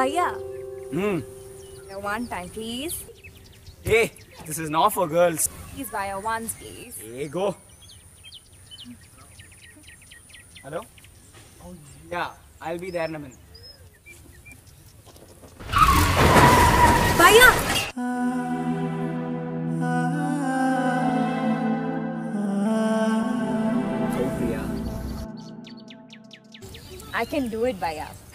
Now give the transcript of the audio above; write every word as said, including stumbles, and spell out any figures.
Bhaiya, Hmm. one time, please. Hey, this is not for girls. Please, Bhaiya, once, please. Hey, go. Hello? Oh, yeah. I'll be there in a minute. Bhaiya! Hey, Priya. I can do it, Bhaiya.